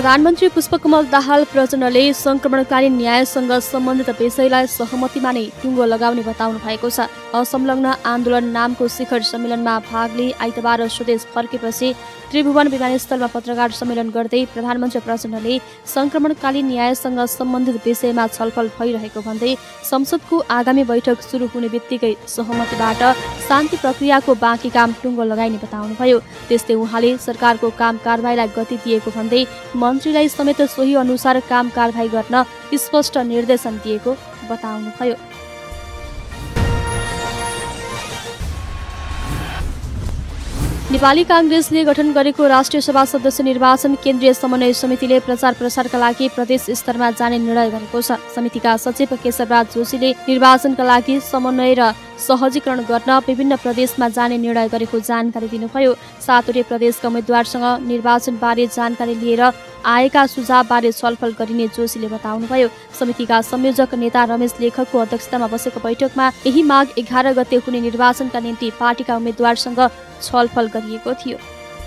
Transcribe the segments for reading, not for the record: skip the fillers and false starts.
प्रधानमन्त्री पुष्पकमल दाहाल प्रचण्डले संक्रमणकालीन न्यायसँग सम्बन्धित विषयलाई सहमतिमा नै टुङ्गो लगाउने बताउनु भएको छ। असंलग्न आन्दोलन नामको शिखर सम्मेलनमा भाग लिई आइतबार स्वदेश फर्केपछि त्रिभुवन विमानस्थलमा पत्रकार सम्मेलन गर्दै प्रधानमन्त्री प्रचण्डले संक्रमणकालीन न्यायसँग सम्बन्धित विषयमा छलफल भइरहेको भन्दै संसदको आगामी बैठक सुरु हुने बित्तिकै सहमतिबाट शान्ति प्रक्रियाको बाँकी काम टुङ्गो लगाइने बताउनुभयो। त्यस्तै उहाँले सरकारको काम कारबाहीलाई गति दिएको भन्दै मन्त्रीलाई समेत सोही अनुसार काम कारबाही गर्न स्पष्ट निर्देशन दिएको बताउनुभयो। नेपाली कांग्रेसले गठन गरेको राष्ट्रिय सभा सदस्य निर्वाचन केन्द्रीय समन्वय समितिले प्रचार प्रसारका लागि प्रदेश स्तरमा जाने निर्णय गरेको छ। समितिका सचिव केशवराज जोशीले निर्वाचनका लागि समन्वय र सहजीकरण गर्न विभिन्न प्रदेशमा जाने निर्णय गरेको जानकारी दिनुभयो। सातवटै प्रदेशका उम्मेद्वारसँग निर्वाचनबारे जानकारी लिएर आएका सुझावबारे छलफल गरिने जोशीले बताउनुभयो। समितिका संयोजक नेता रमेश लेखकको अध्यक्षतामा बसेको बैठकमा यही माघ 11 गते हुने निर्वाचनका निम्ति पार्टीका उम्मेद्वारसँग छलफल गरिएको थियो।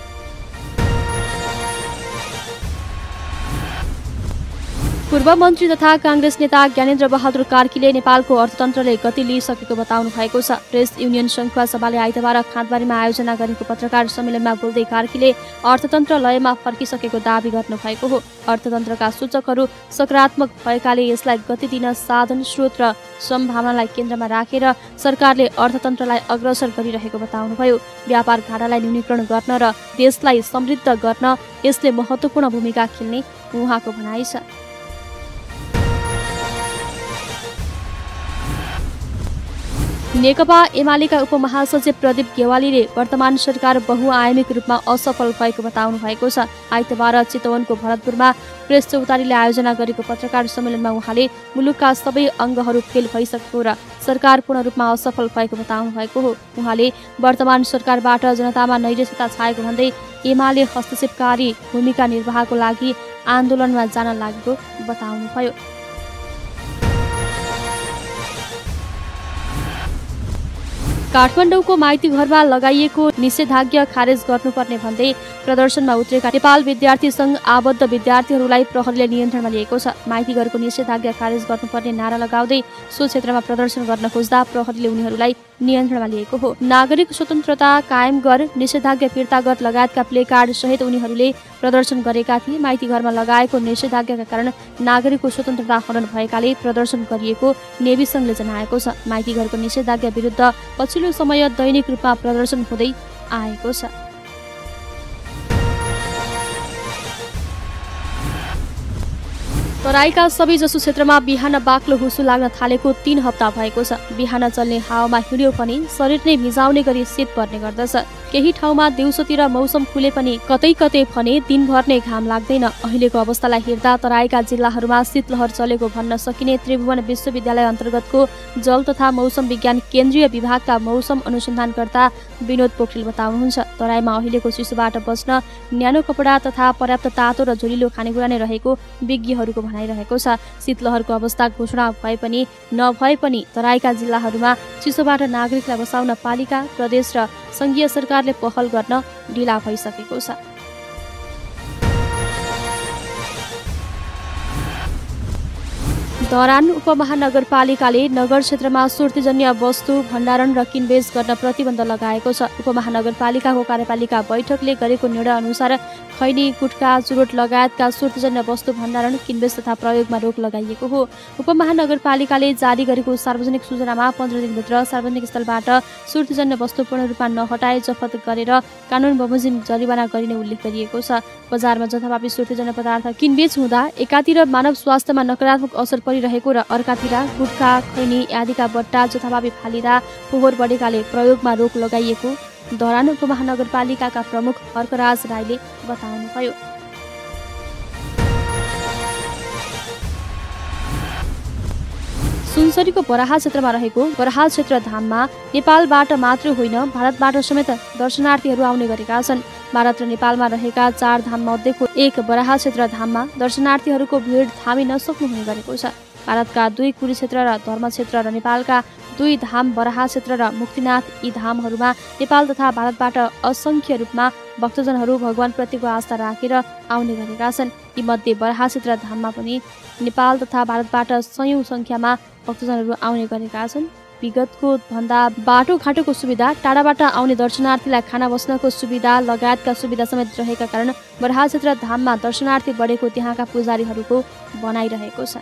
पूर्व मन्त्री तथा कांग्रेस नेता ज्ञानेन्द्र बहादुर कार्कीले नेपालको अर्थतन्त्रले गति लिइसकेको बताउनु भएको छ। प्रेस युनियन संखुवा सभाले आइतबार खाँदबारीमा आयोजना गरेको पत्रकार सम्मेलनमा बोल्दै कार्कीले अर्थतन्त्र लयमा फर्किसकेको दावी गर्नुभएको हो। अर्थतन्त्रका सूचकहरू सकारात्मक भएकाले यसलाई गति दिन साधन स्रोत र सम्भावनालाई केन्द्रमा राखेर सरकारले अर्थतन्त्रलाई अग्रसर गरिरहेको बताउनुभयो। व्यापार घाटालाई न्यूनीकरण गर्न र देशलाई समृद्ध गर्न यसले महत्त्वपूर्ण भूमिका खेल्ने उहाँको भनाइ छ। नेकपा एमालेका उपमहासचिव प्रदीप गेवालीले वर्तमान सरकार बहुआयामिक रूपमा असफल भएको बताउनु भएको छ। आइतबार चितवनको भरतपुरमा प्रेस चौतारीले आयोजना गरेको पत्रकार सम्मेलनमा उहाँले मुलुकका सबै अङ्गहरू फेल भइसकेको र सरकार पूर्ण रूपमा असफल भएको बताउनु भएको हो। उहाँले वर्तमान सरकारबाट जनतामा नैराश्यता छाएको भन्दै एमाले हस्तक्षेपकारी भूमिका निर्वाहको लागि आन्दोलनमा जान लागेको बताउनुभयो। काठमाडौँको माइती घरमा लगाइएको निषेधाज्ञा खारेज गर्नुपर्ने भन्दै प्रदर्शनमा उत्रेका नेपाल विद्यार्थी संघ आबद्ध विद्यार्थीहरूलाई प्रहरीले नियन्त्रणमा लिएको छ। माइती घरको निषेधाज्ञा खारेज गर्नुपर्ने नारा लगाउँदै सो क्षेत्रमा प्रदर्शन गर्न खोज्दा प्रहरीले उनीहरूलाई नियन्त्रणमा लिएको हो। नागरिक स्वतन्त्रता कायम गर, निषेधाज्ञा फिर्ता गर लगायतका प्ले कार्ड सहित उनीहरूले प्रदर्शन गरेका थिए। माइती घरमा लगाएको निषेधाज्ञाका कारण नागरिकको स्वतन्त्रता हनन भएकाले प्रदर्शन गरिएको नेवी संघले जनाएको छ। माइती घरको निषेधाज्ञा विरुद्ध पछिल्लो समय दैनिक रूपमा प्रदर्शन हुँदै आएको छ। तराईका सबैजसो क्षेत्रमा बिहान बाक्लो हुसु लाग्न थालेको 3 हप्ता भएको छ। बिहान चल्ने हावामा हिँड्यो पनि शरीर नै भिजाउने गरी शीत पर्ने गर्दछ। केही ठाउँमा दिउँसोतिर मौसम खुले पनि कतै कतै भने दिनभर नै घाम लाग्दैन। अहिलेको अवस्थालाई हेर्दा तराईका जिल्लाहरूमा शीतलहर चलेको भन्न सकिने त्रिभुवन विश्वविद्यालय अन्तर्गतको जल तथा मौसम विज्ञान केन्द्रीय विभागका मौसम अनुसन्धानकर्ता विनोद पोखरेल बताउनुहुन्छ। तराईमा अहिलेको चिसोबाट बच्न न्यानो कपडा तथा पर्याप्त तातो र झोलिलो खानेकुरा नै रहेको विज्ञहरूको भनाइरहेको छ। शीतलहरको अवस्था घोषणा भए पनि नभए पनि तराईका जिल्लाहरूमा चिसोबाट नागरिकलाई बचाउन पालिका, प्रदेश र संघीय सरकारले पहल गर्न ढिला भइसकेको छ। धरान उपमहानगरपालिकाले नगर क्षेत्रमा सुर्तीजन्य वस्तु भण्डारण र किनबेच गर्न प्रतिबन्ध लगाएको छ। उपमहानगरपालिकाको कार्यपालिका बैठकले गरेको निर्णय अनुसार खैनी, गुटखा, चुरोट लगायतका सुर्तीजन्य वस्तु भण्डारण, किनबेच तथा प्रयोगमा रोक लगाइएको हो। उपमहानगरपालिकाले जारी गरेको सार्वजनिक सूचनामा 15 दिनभित्र सार्वजनिक स्थलबाट सुर्तीजन्य वस्तु पूर्ण रूपमा नहटाए जफत गरेर कानून बमोजिम जरिवाना गरिने उल्लेख गरिएको छ। बजारमा जथाभावी सुर्तीजन्य पदार्थ किनबेच हुँदा एकातिर मानव स्वास्थ्यमा नकारात्मक असर परिरहेको र अर्कातिर गुटखा, खैनी आदिका बट्टा जथाभावी फालिँदा फोहोर बढेकाले प्रयोगमा रोक लगाइएको धरान उपमहानगरपालिकाका प्रमुख हर्कराज राईले बताउनुभयो। सुनसरीको बराहा क्षेत्रमा रहेको बराहा क्षेत्र धाममा नेपालबाट मात्र होइन भारतबाट समेत दर्शनार्थीहरू आउने गरेका छन्। भारत र नेपालमा रहेका 4 धाम मध्येको एक बराहा क्षेत्र धाममा दर्शनार्थीहरूको भिड थामी नसक्नु हुने गरेको छ। भारतका 2 कुरुक्षेत्र र धर्मक्षेत्र र नेपालका 2 धाम बराहा क्षेत्र र मुक्तिनाथ, यी धामहरूमा नेपाल तथा भारतबाट असंख्य रूपमा भक्तजनहरू भगवानप्रतिको आस्था राखेर आउने गरेका छन्। यी मध्ये बराहक्षेत्र धाममा पनि नेपाल तथा भारतबाट सयौं संख्यामा भक्तजनहरू आउने गरेका छन्। विगतको भन्दा बाटोघाटोको सुविधा, टाढाबाट आउने दर्शनार्थीलाई खाना बस्नको सुविधा लगायतका सुविधा समेत रहेका कारण बराहक्षेत्र धाममा दर्शनार्थी बढेको त्यहाँका पुजारीहरूको भनाइरहेको छ।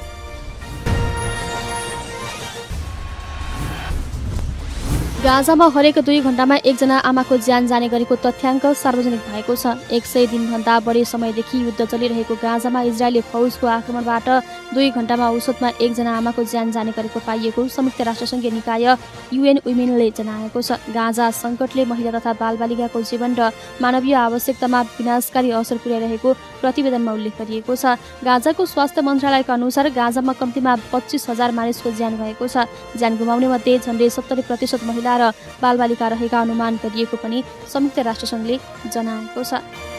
गाजामा हरेक 2 घण्टामा एकजना आमाको ज्यान जाने गरेको तथ्याङ्क सार्वजनिक भएको छ। 100 दिनभन्दा बढी समयदेखि युद्ध चलिरहेको गाजामा इजरायली फौजको आक्रमणबाट 2 घण्टामा औसतमा एकजना आमाको ज्यान जाने गरेको पाइएको संयुक्त राष्ट्रसङ्घीय निकाय UN वुमेनले जनाएको छ। गाजा सङ्कटले महिला तथा बालबालिकाको जीवन र मानवीय आवश्यकतामा विनाशकारी असर पुर्याइरहेको प्रतिवेदनमा उल्लेख गरिएको छ। गाजाको स्वास्थ्य मन्त्रालयका अनुसार गाजामा कम्तीमा 25,000 मानिसको ज्यान गएको छ। ज्यान गुमाउने मध्ये झन्डै 70% महिला र बालबालिका रहेका अनुमान गरिएको पनि संयुक्त राष्ट्रसङ्घले जनाएको छ।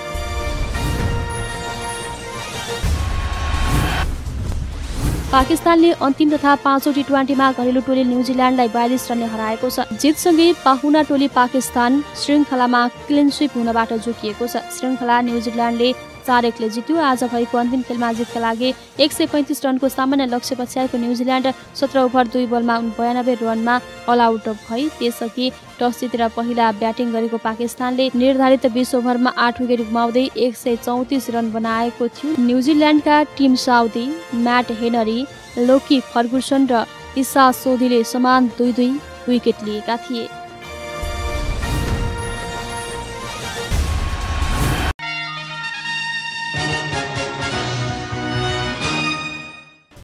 पाकिस्तानले अन्तिम तथा 5औं टी20मा घरेलु टोली न्युजिल्यान्डलाई 42 रनले हराएको छ। जितसँगै पाहुना टोली पाकिस्तान श्रृङ्खलामा क्लिन स्विप हुनबाट जोगिएको छ। श्रृङ्खला न्युजिल्यान्डले 4-1 ले जित्यो। आज भएको अन्तिम खेलमा जितका लागि 135 रनको सामान्य लक्ष्य पछ्याएको न्युजिल्यान्ड 17 ओभर 2 बलमा 92 रनमा अल आउट भई। त्यसअघि टस जितेर पहिला ब्याटिङ गरेको पाकिस्तानले निर्धारित 20 ओभरमा 8 विकेट गुमाउँदै 134 रन बनाएको थियो। न्युजिल्यान्डका Tim Southee, Matt Henry, Lockie Ferguson र इसा सोधीले समान 2-2 विकेट लिएका थिए।